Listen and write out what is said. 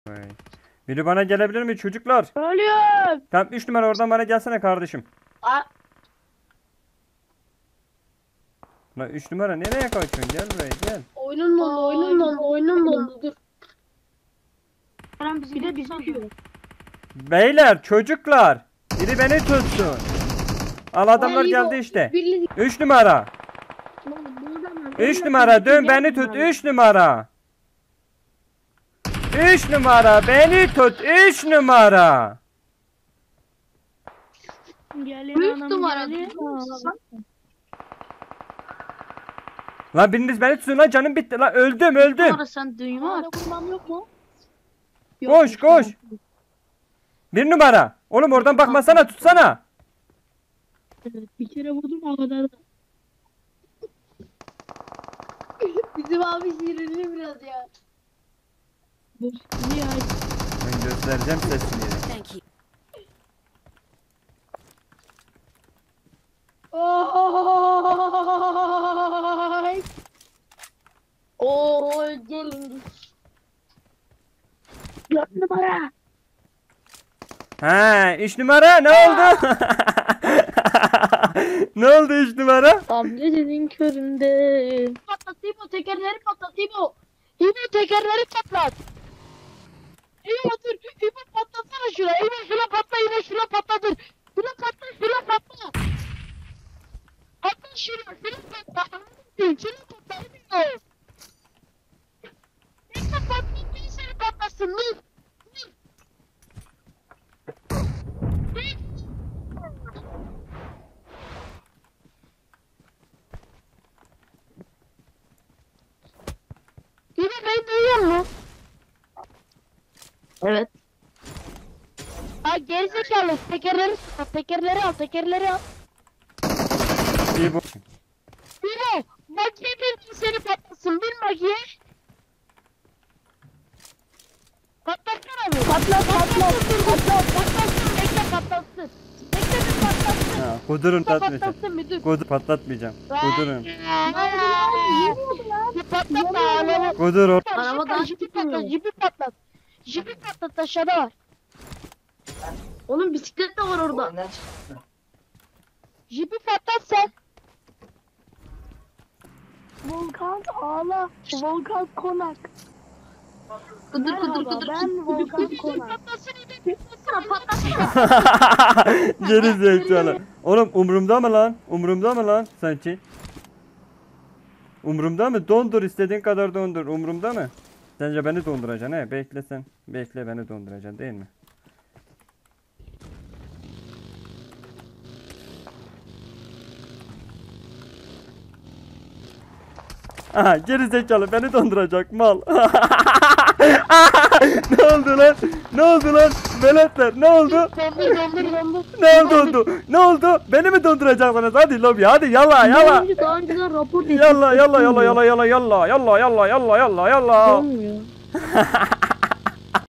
Vay. Biri bana gelebilir mi çocuklar? Ölüyorum. Tamam 3 numara oradan bana gelsene kardeşim. Aa, Lan 3 numara nereye kaçıyorsun? Gel buraya gel. oyunun dondu, dur. Bir de bizi diyor. Beyler çocuklar. Biri beni tutsun. Al adamlar geldi işte. 3 numara. 3 numara dön beni tut 3 numara. 3 numara beni tut 3 numara. Büyük numara. Lan biriniz beni tutun lan canım bitti lan öldüm. Sonra sen düğme yok mu? Koş koş. 1 numara. Oğlum oradan bakmasana tutsana. Bir kere vurdum havada. Bizim abi sinirli biraz ya. Dur. Niye? Ben göstereceğim sesini. Thank you. Oy. Oy gelin. 4 numara. Ha 3 numara ne oldu? Ne oldu 3 numara? Tam gecenin köründe. Patlat İbo, tekerleri patlat İbo. İbo tekerleri patlat. İbo dur. İbo patlatsana şuna. İbo şuna patla. İbo şuna patla dur. Şuna patla. Şuna patla. Patla şuna. Şuna patla. Şuna patla. İbo. İbo patlat. Bir seni patlasın. Dur. Dur. İbo beni duyuyor musun? Evet. Aa gerizekalı tekerleri al. İyi bu. İbo magiye bir seni patlasın bir magiye. Patlatsana bir. Patlatsın. Bekle patlatsın. Bekle bir patlatsın. Ha, kudurun tatmayacağım. Patlatsın bir dur. Patlatmayacağım. Kudurun. Bir patlat da ağlama. Kudur. Arabadan jipi patlat. Jipi patlat aşağıda var. Oğlum bisiklet de var orada. Jipi patlat sen. Volkan ağla. Volkan konak. Kudur. Ben Volkan konak. Patlasın Geri zekalı. Oğlum umurumda mı lan? Umurumda mı lan sanki? Umurumda mı? Dondur istediğin kadar dondur. Umurumda mı? Sence beni donduracaksın he? Bekle sen. Bekle beni donduracaksın değil mi? Aha geri zekalı beni donduracak mal. Ne oldu lan? Ne oldu lan? Veletler ne oldu? Dondur. Ne oldu? Ne oldu? Beni mi donduracaksınız? Hadi lobi hadi yalla. Daha önceden rapor Yalla. Donmuyor.